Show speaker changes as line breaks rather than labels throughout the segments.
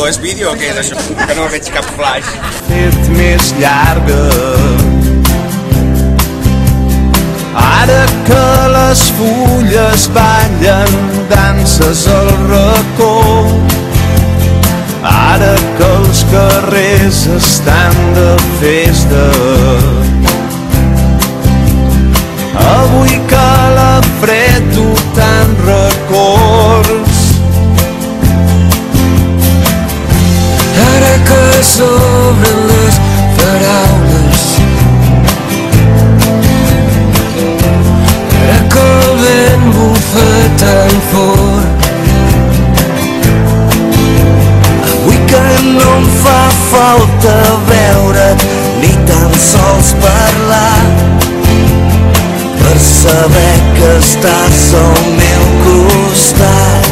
és vídeo o què és això? Que no veig cap flash.
Fet més llarga. Ara que les fulles ballen danses al racó, ara que els carrers estan de festa, avui que la fred du tant records,
ara que s'obren les paraules, ara que el vent bufa tan fort,
avui que no em fa falta veure ni tan sols parlar, per saber que estàs al meu costat.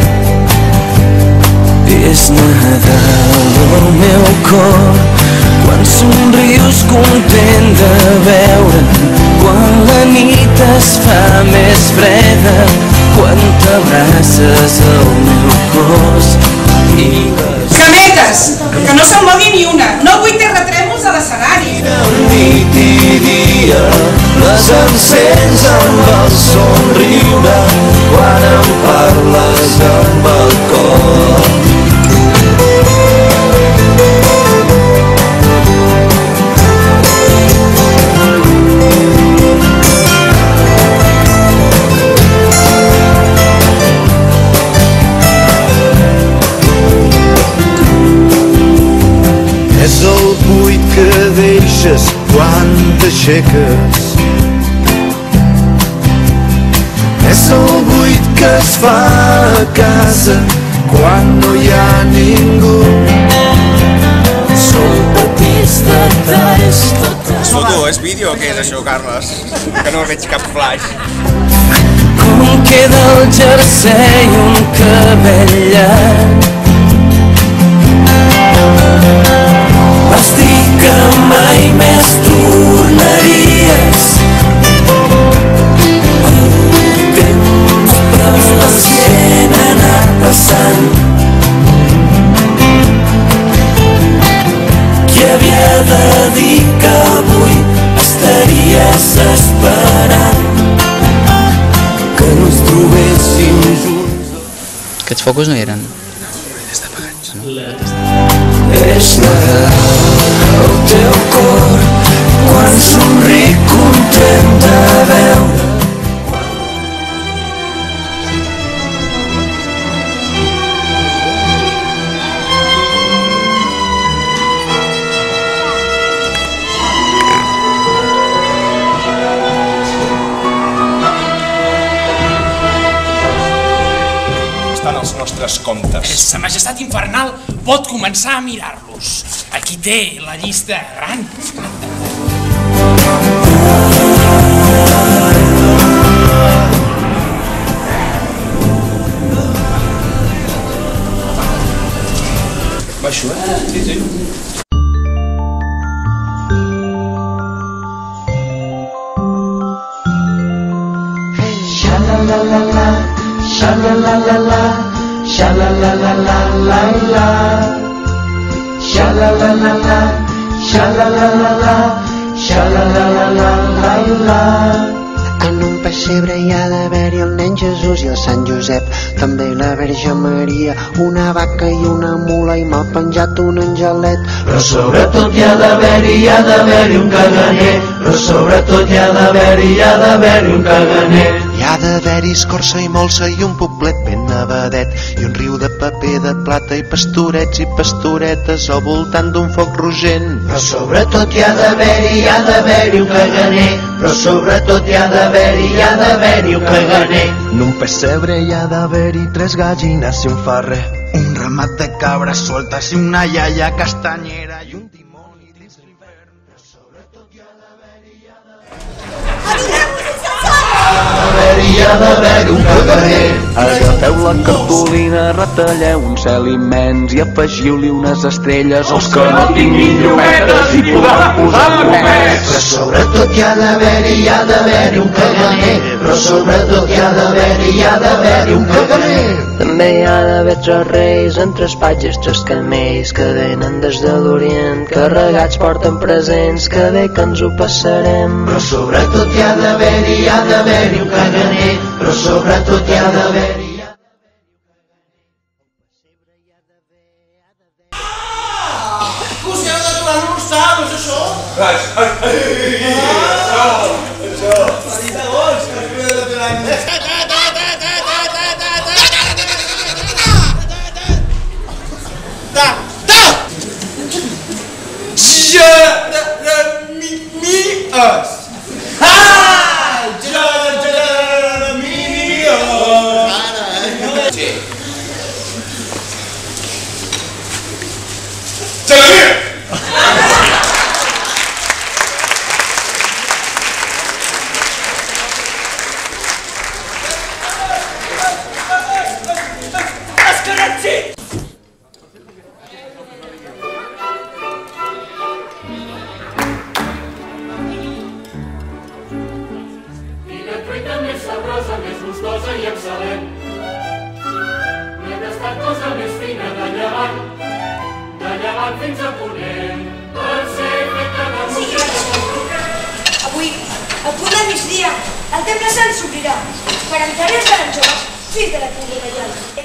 és Nadal al meu cor, quan somrius content de veure'm, quan la nit es fa més freda, quan t'abraces al meu cos i
Cametes, que no se'n mogui ni una, no vull terratrèmols a l'escenari.
Nit i dia les encens amb el somriure quan em parles amb el cor. És el buit que deixes quan t'aixeques, és el buit que es fa a casa quan no hi ha ningú. Són petits detalls totes.
Escolta, és vídeo o què és això, Carles? Que no veig cap flash.
com queda el jersei un cabell llarg. Vas dir que mai més tornaries, el temps per la gent ha anat passant. Qui havia de dir que avui estaries esperant que no ens trobéssim junts?
Aquests focus no hi eren.
És Nadal al teu cor, quan somric content de veure.
Estan els nostres comptes.
Sa majestat infernal pot començar a mirar-los. Aquí té la llista gran.
Baixo, Sí, sí.
Sha-la-la-la-la, sha-la-la-la-la, sha-la-la-la-la-la-la, sha-la-la-la-la, sha-la-la-la-la, sha-la-la-la-la-la-la.
En un pessebre hi ha d'haver-hi el nen Jesús i el Sant Josep, també la Verge Maria, una vaca i una mula i mal penjat un angelet.
Però sobretot hi ha d'haver-hi un caganer, però sobretot hi ha d'haver-hi un caganer.
Hi ha d'haver-hi escorça i molsa i un poblet ben nevadet i un riu de paper de plata i pastorets i pastoretes al voltant d'un foc rogent.
Però sobretot hi ha d'haver-hi un caganer, però sobretot hi ha d'haver-hi un caganer.
En un pessebre hi ha d'haver-hi 3 gallines i un ferrer,
un ramat de cabres sueltes i una iaia castanyera i un dimoni dins l'hivern. Però sobretot hi ha
d'haver-hi un caganer.
Agafeu la cartolina, retalleu un cel immens i afegiu-li unes estrelles. Els que no tinguin llumetes hi podran posar plomets.
Però sobretot hi ha d'haver-hi un caganer. Però sobretot hi ha d'haver-hi un caganer.
També hi ha d'haver 3 reis en 3 patges, 3 camells que venen des de l'Orient, carregats porten presents, que bé que ens ho passarem.
Però sobretot hi ha d'haver-hi un caganer. Però sobretot hi ha d'haver-hi.
Us heu d'aturar l'almorzar, no és això?
Avui, al punt del migdia, el temple se'ns s'obrirà. 40 nens seran joves, fills de la Trinitat reial.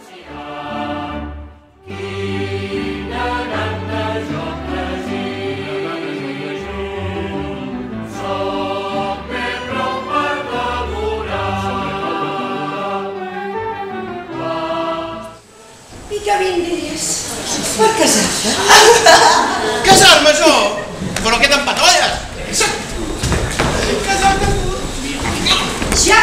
I que vindries per casar-te?
Casar-me jo? Però què t'empatolles? Casar-te tu?
Ja!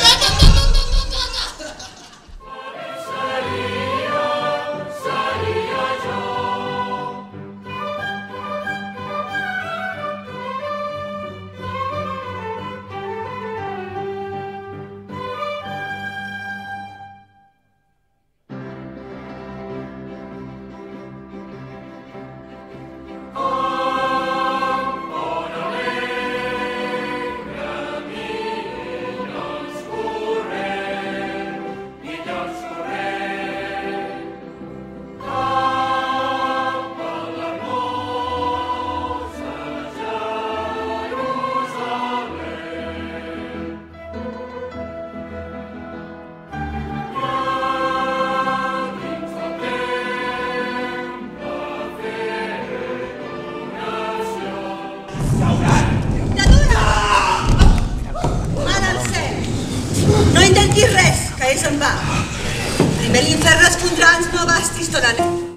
No intentis res, que és en va. Primer l'infern respondrà, ens no bastis tot la nit.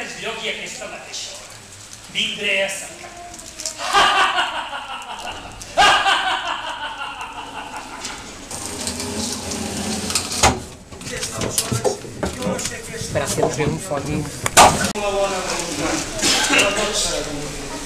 mateix lloc i a aquesta mateixa hora. Vindré a cercar.
Operació Triunfo aquí.
Una bona voluntat, però tot serà com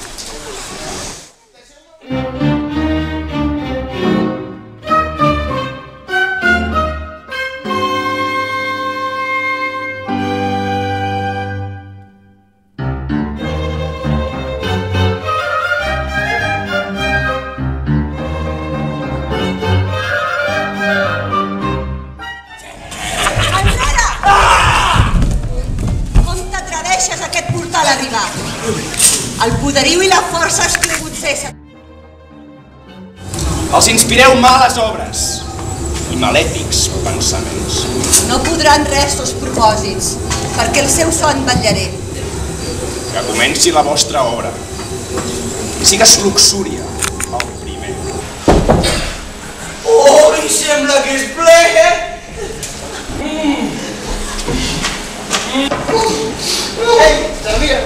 el poderiu i la força has cregut ser.
Els inspireu males obres i malèfics pensaments.
No podran res els propòsits, perquè el seu son vetllaré.
Que comenci la vostra obra. Que sigues luxúria, el primer.
Oh, em sembla que és ple, eh? Ei, Xavier!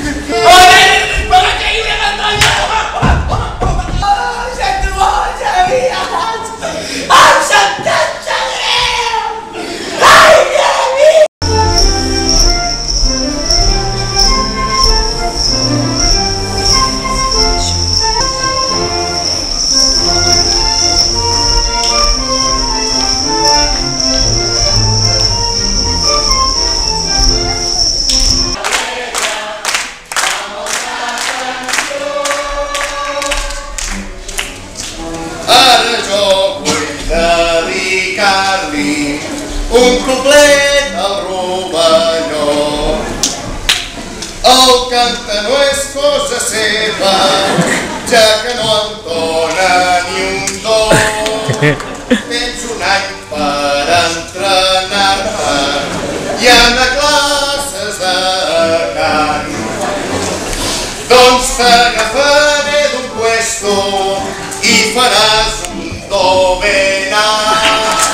Un complet al rovelló. El canta no és cosa seva, ja que no en dona ni un do. Tens un any per entrenar-te i anar a classes de cant. Doncs t'agafaré d'un puesto i faràs un do ben alt.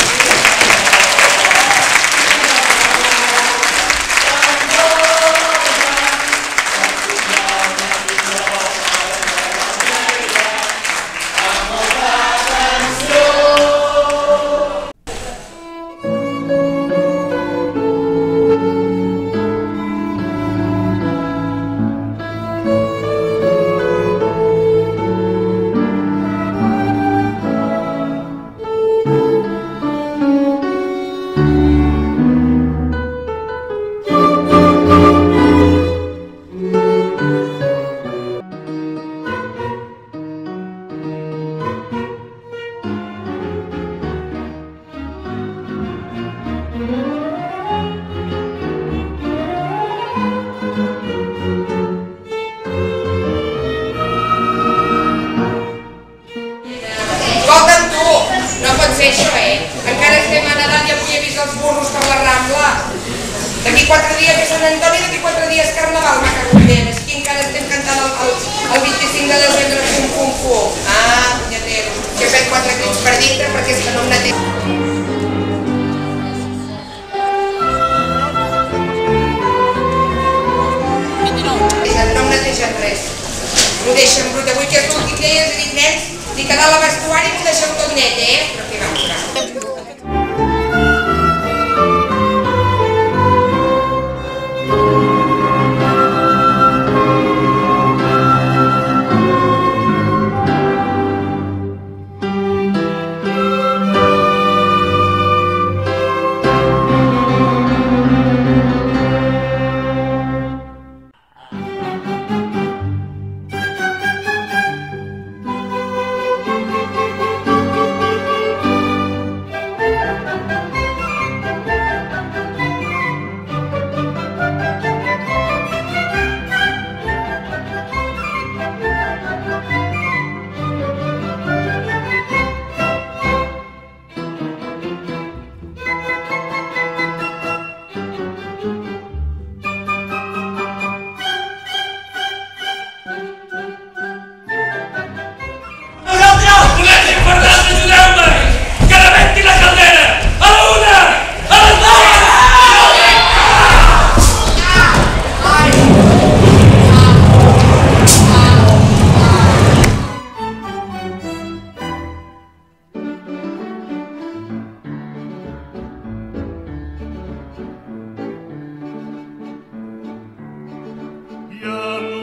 Encara estem a Nadal i avui he vist els burros per la Rambla. D'aquí 4 dies és Sant Antoni i d'aquí 4 dies Carnaval, macacollens. Aquí encara estem cantant el 25 de desembre Fum Fum Fum. Ah, punyatero, que he fet 4 crits per dintre perquè és que no em neteja. No em netegen res. M'ho deixen brut. Avui que és l'últim dia els he dit, nens, ni quedar la vestuari m'ho deixeu tot net, Però què va,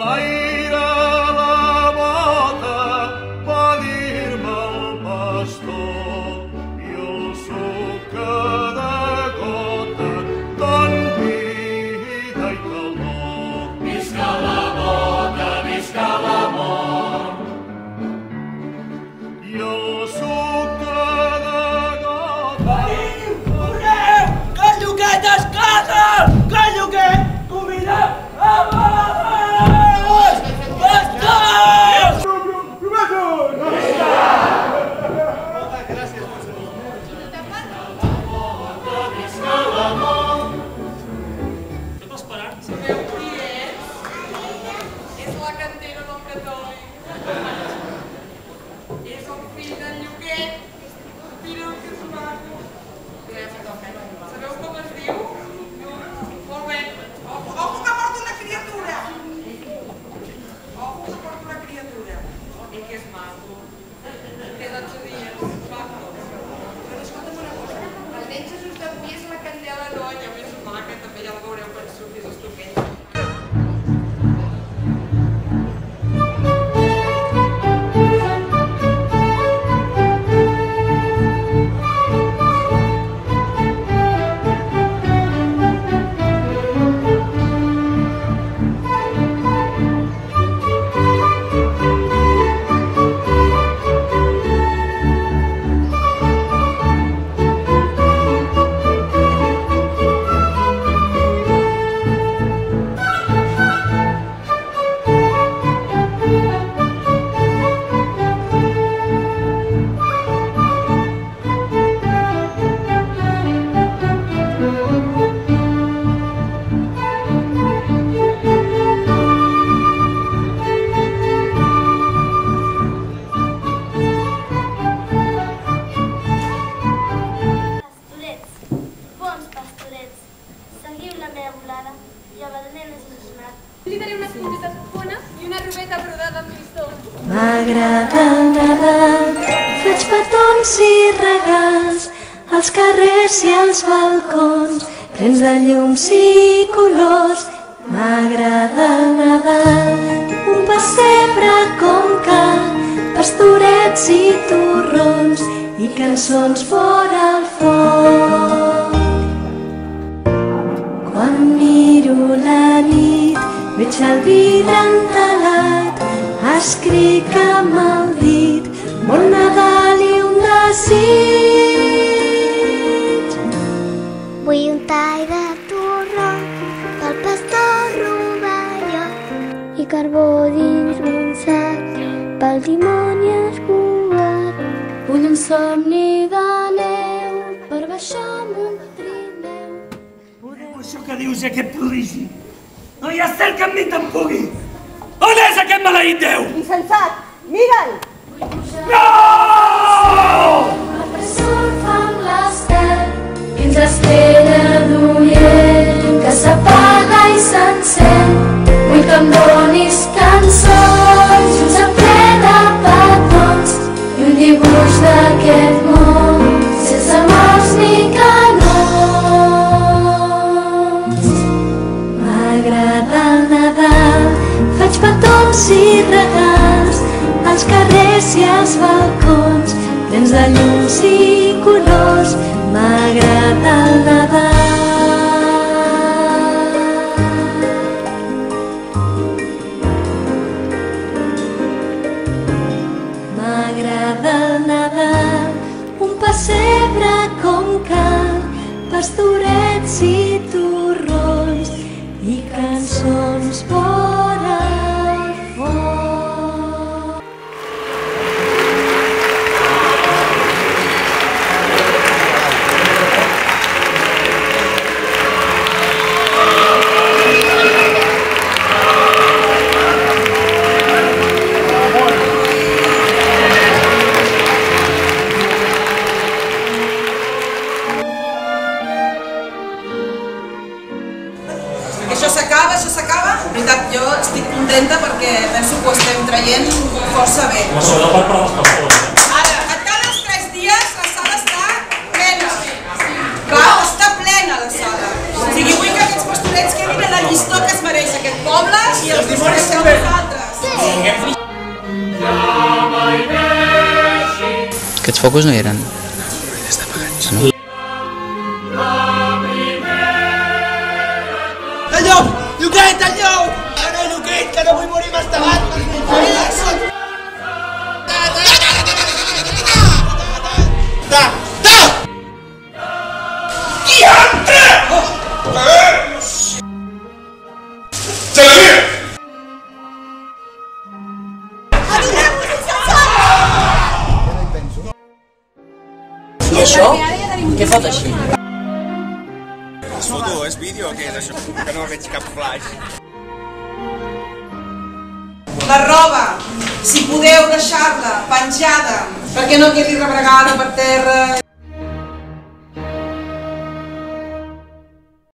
l'aire la bota va dir-me el pastor i el suc cada gota tan vida i calor. Visca la bota, visca l'amor i el suc cada gota.
Venim, correu, que el Lloquet es casa, que el Lloquet convida a vegades! Bastons!
Sabeu qui és? És la cantera del Catòlic. És el fill del Lloquet. Mireu que és maco. Sabeu com es diu? Molt bé. Ojo que porta una criatura. Ojo que porta una criatura. I que és maco. Té 12 dies. Maco. Però escolta'm una cosa. El nen Jesús d'avui és la Candela Noia, més maca, també ja el veureu quan surti d'estupend.
M'agrada el Nadal, faig petons i regals als carrers i als balcons, plens de llums i colors. M'agrada el Nadal, un pessebre com cal, pastorets i torrons i cançons fora al foc. Quan miro la nit, veig el vidre entelat, escric amb el dit, bon Nadal i un desig.
Vull un tall de torró del pastor Rovelló i carbó dins un sac pel dimoni escuat.
Vull un somni de neu per baixar amb un trineu.
Això que dius i aquest prodigi, no hi ha cel que amb mi te'n pugui. On és aquest maleït Déu?
Insensat, mira'l!
No!
El sol fa amb l'estel, fins estrella d'Orient, que s'apaga i s'encén. Vull que em donis cançons, just ple de petons, i un dibuix d'aquest món, sense morts ni canons. M'agrada el Nadal, faig petons i regals als carrers i als balcons, plens de llums i colors. M'agrada el Nadal. M'agrada el Nadal, un pessebre com cal, pastorets i torrons i cançons fora al foc.
Això s'acaba. En veritat, jo estic contenta perquè penso que ho estem traient força bé.
Sobretot per les persones.
Ara, a cada 3 dies la sala està plena. Clar, està plena la sala. O sigui, vull que aquests pastorets quedin a la llistó que es mereix aquest poble i els dimonis que
focus no hi eren? No.
El llop! Lluquet, el llop! Ara, Lluquet, que no vull morir mastegat!
Diantre!
Xavier!
I això? Què fot així?
És foto, és vídeo o què és això? Que no veig cap flash.
La roba, si podeu deixar-la penjada perquè no quedi rebregada per terra